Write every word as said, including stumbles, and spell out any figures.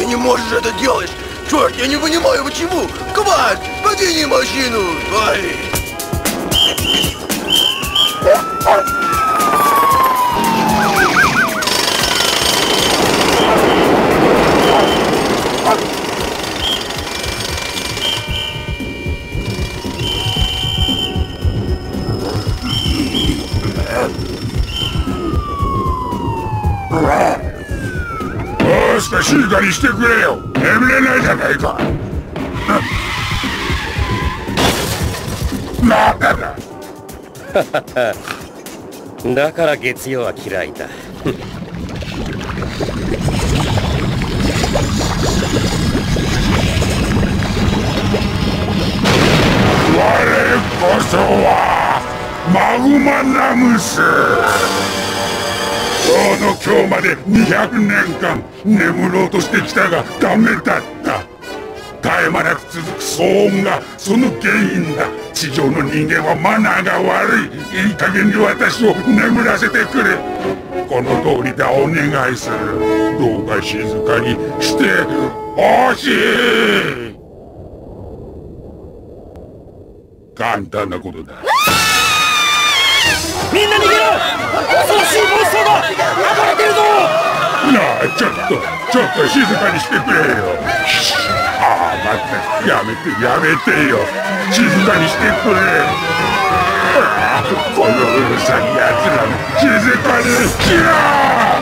не можешь это делать? Черт, я не понимаю, почему! Квад, подвини машину! Ай! 少し静かにしてくれよ。眠れないじゃないか。なんだだ。 だから月曜は嫌いだ。 我こそはマグマナムス。ちょうど今日までにひゃくねんかん眠ろうとしてきたがダメだった。絶え間なく続く騒音がその原因だ。地上の人間はマナーが悪い。いい加減に私を眠らせてくれ。この通りでお願いする。どうか静かにしてほしい。簡単なことだ。 みんな逃げろ！恐ろしいモンスターが暴れてるぞ！ なあ、ちょっとちょっと静かにしてくれよ。ああ、待って、やめてやめてよ。静かにしてくれ。ああ、このうるさい奴ら静かにしろ！